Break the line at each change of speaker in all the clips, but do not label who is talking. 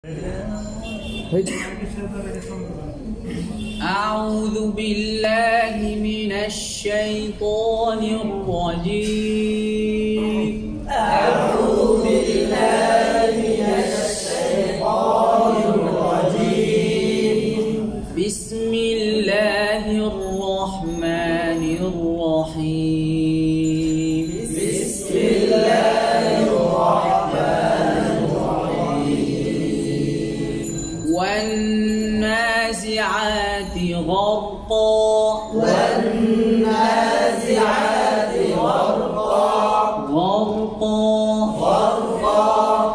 أعوذ بالله من الشيطان الرجيم.
أعوذ بالله من الشيطان الرجيم.
بسم الله الرحمن الرحيم.
بسم الله الرحمن الرحيم.
والنازعات غرقا.
والنازعات غرقا.
غرقا.
غرقا.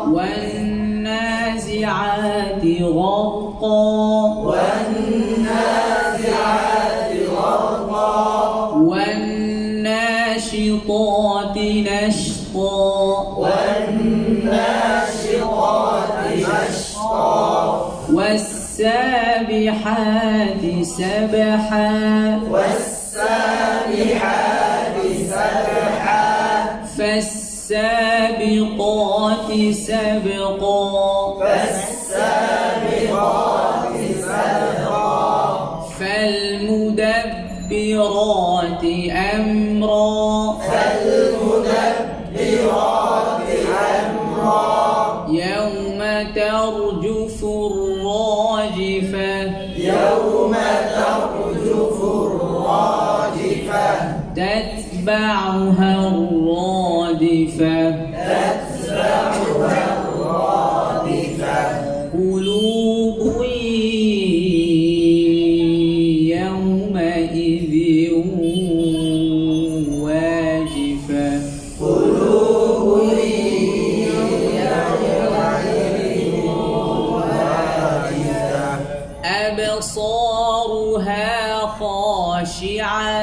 والنازعات غرقا.
والنازعات غرقا.
والناشطات نشطا.
والناشطات نشطا.
والسابحات سبحا.
والسابحات سبحا.
فالسابقات سبقا.
فالسابقات سبقا.
فالمدبرات أمرا.
فالمدبرات أمرا.
يوم ترجف الراجفة.
يوم ترجف الراجفة.
تتبعها الرادفة.
تتبعها الرادفة.
قلوب يومئذ واجفة.
قلوب يومئذ واجفة.
أبصارها خاشعة.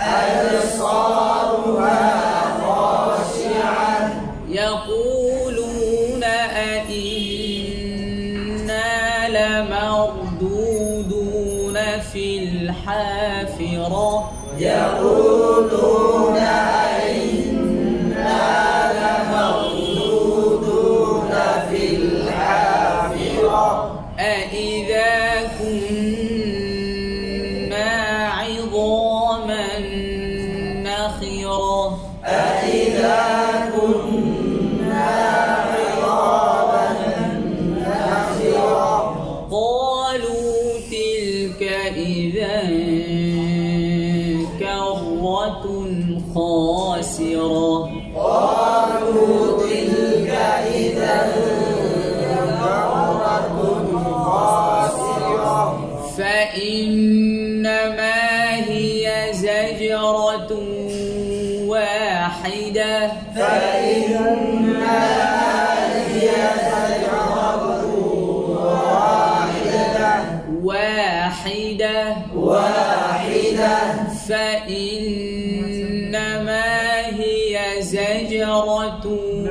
أبصارها خاشعة.
يقولون أئنا لمردودون في الحافرة.
يقولون أئنا لمردودون في الحافرة.
أإذا كنا عظاما نخرة.
أإذا كنا عظاما نخرة.
قالوا تلك إذا كرة خاسرة.
قالوا تلك إذا كرة خاسرة.
فإنما هي زجرة واحدة.
فإنما هي زجرة واحدة. واحدة.
فإنما هي زجرة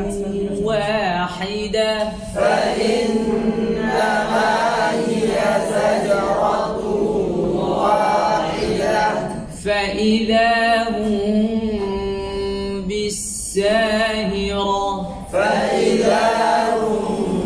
واحدة.
فإنما هي زجرة واحدة.
فإذا هم بالساهرة.
فإذا هم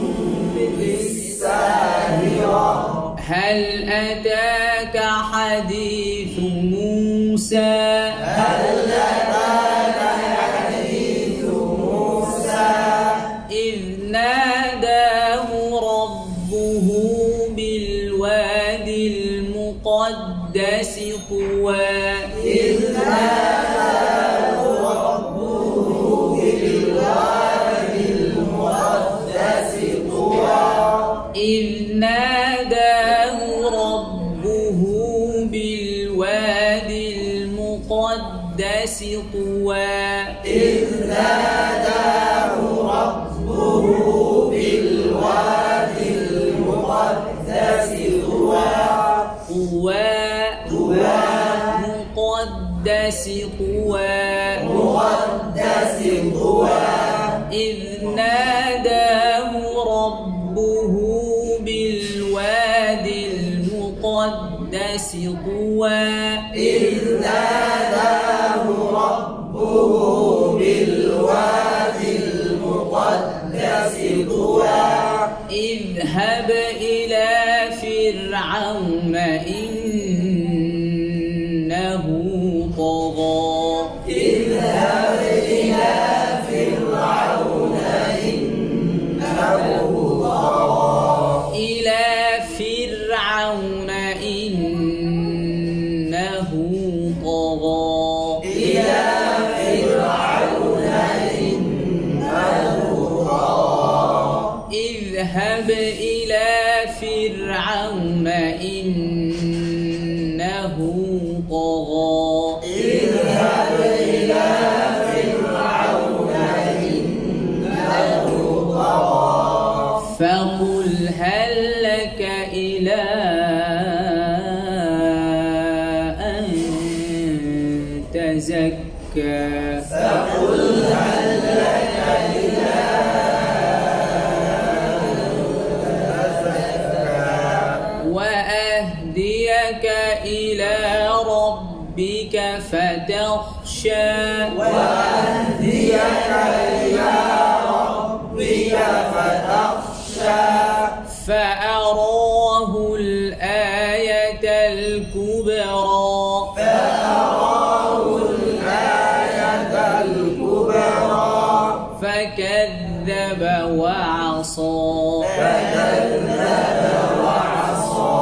بالساهرة.
هل أتاك حديث موسى.
هل أتاك حديث موسى.
إذ ناداه ربه بالوادي المقدس طوى.
إذ ناداه ربه بالوادي المقدس طوى.
إذ ناداه ربه بالوادي المقدس طوى.
إذ ناداه ربه بالوادي المقدس طوى. طوى.
مقدس طوى.
مقدس طوى.
إذ ناداه ربه بالوادي المقدس طوى.
إذ ناداه ربه بالوادي المقدس طوى.
اذهب اذهب إلى فرعون إنه طغى
اذهب إلى فرعون إنه طغى
إلى فرعون إنه طغى
إلى فرعون إنه طغى
اذهب إلى فرعون إنه طغى
اذهب إلى فرعون إنه طغى
فقل هل لك إلى أن تزكى
فقل هل لك إلى
وأهديك إلى ربك فتخشى
وأهديك إلى ربك فتخشى
فأراه الآية الكبرى
فأراه الآية الكبرى
فكذب وعصى
فكذب وعصى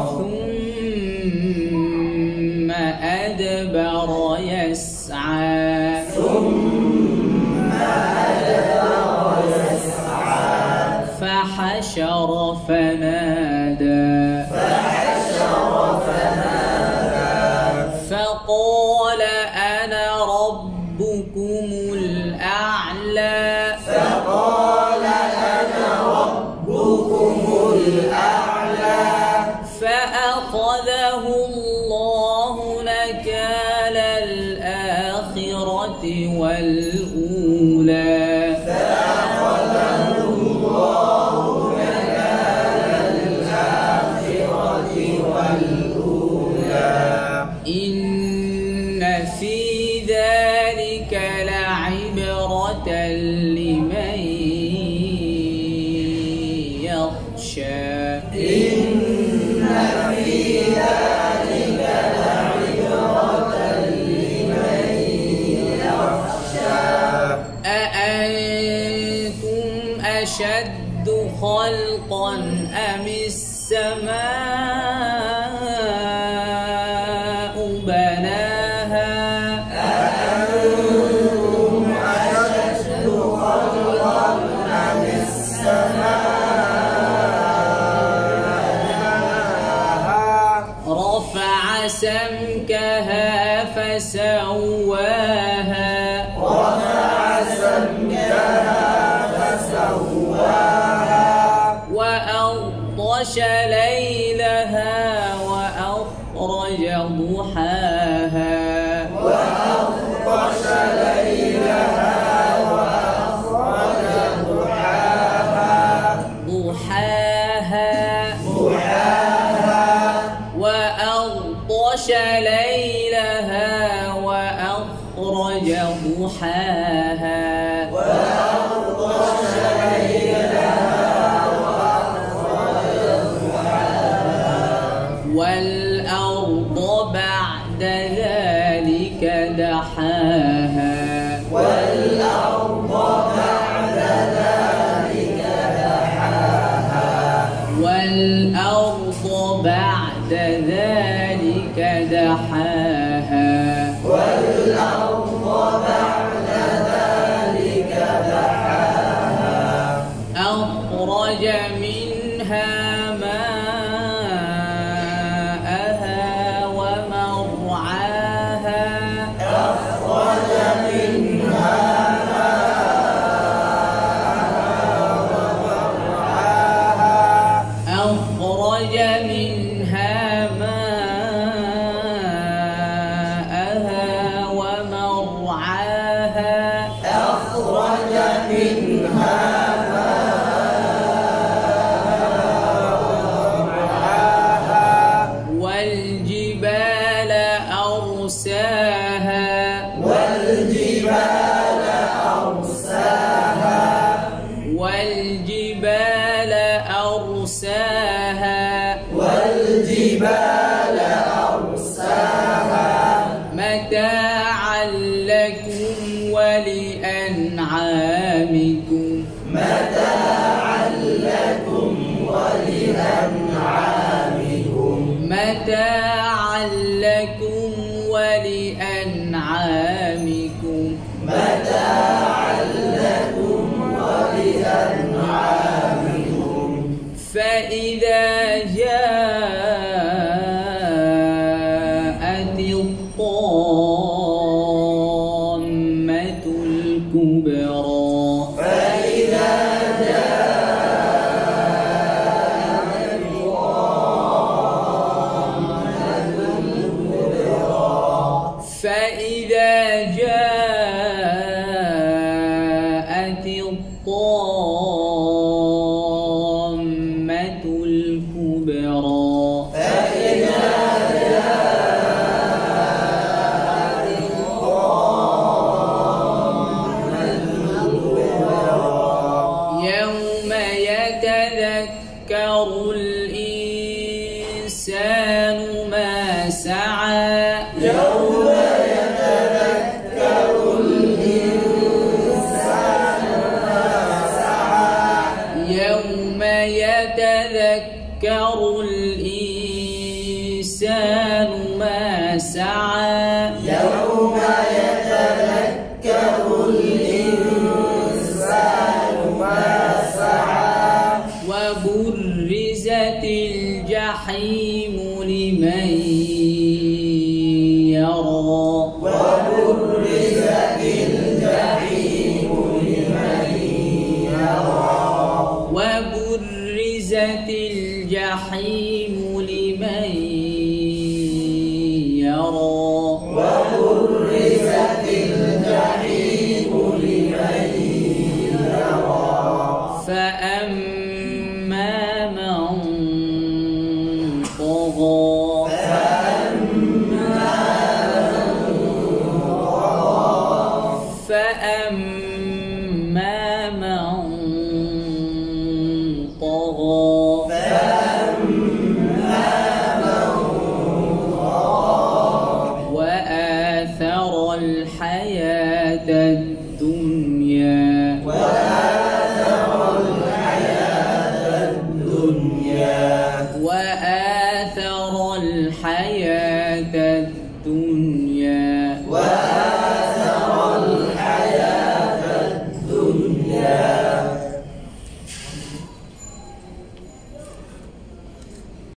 ثم أدبر يسعى
ثم أدبر يسعى
فحشر فنادى
فحشر فنادى
فقال أنا ربكم الأعلى
فقال أنا ربكم الأعلى
فأخذه الله نكال الآخرة والأولى
فأخذه الله نكال الآخرة والأولى
إن في ذلك لعبرة لمن يخشى
إن في ذلك لعبرة لمن يخشى
أأنتم أشد خلقا أم السماء بناها
أأنتم أشد خلقا أم السماء
رفع سمكها فسواها
رفع سمكها فسواها
وأغطش ليلها وأخرج ضحاها
وأغطش ليلها وأخرج ضحاها
وأغطش ليلها وأخرج ضحاها
وأغطش ليلها وأخرج ضحاها
والأرض بعد ذلك دحاها
والأرض بعد ذلك دحاها
والأرض بعد ذلك دحاها
والأرض بعد ذلك دحاها
أخرج منها ماءها ومرعاها
أخرج منها
أخرج منها ماءها ومرعاها
أخرج منها
أرساها
والجبال أرساها
متاعا لكم ولأنعامكم
متاعا لكم ولأنعامكم
متاعا لكم ولأنعامكم
متاعا لكم ولأنعامكم
فإذا جاءت الطامة الكبرى
فإذا جاءت
الطامة الكبرى يوم يتذكر الإنسان ما سعى
يوم يتذكر الإنسان ما سعى
يوم يتذكر الإنسان ما سعى
يوم يتذكر الإنسان ما سعى
وبرزت الجحيم لمن يرى
وبرزت الجحيم لمن يرى
وبرزت الجحيم لمن يرى
وبرزت الجحيم لمن يرى
فأما من طغى فأما من طغى وآثر الحياة الدنيا
الدنيا
وآثر الحياة